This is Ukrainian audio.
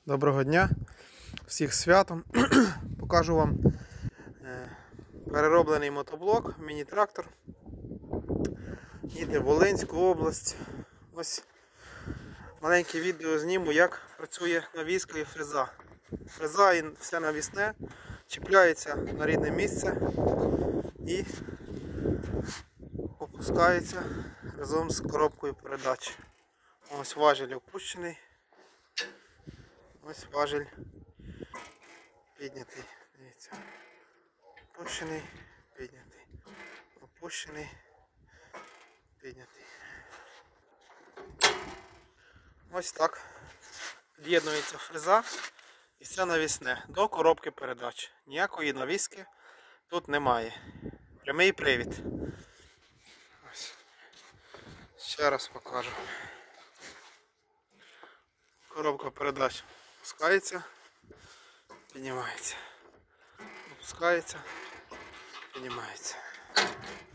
Доброго дня, всіх святом. Покажу вам перероблений мотоблок, міні-трактор. Їде в Волинську область. Ось маленьке відео зніму, як працює навіска і фреза. Фреза і все навісне чіпляється на рідне місце і опускається разом з коробкою передач. Ось важіль опущений. Ось важіль піднятий. Дивіться. Опущений, піднятий. Опущений, піднятий. Ось так під'єднується фреза і все навісне до коробки передач. Ніякої навіски тут немає. Прямий привід. Ось. Ще раз покажу. Коробка передач опускається, піднімається. Опускається, піднімається.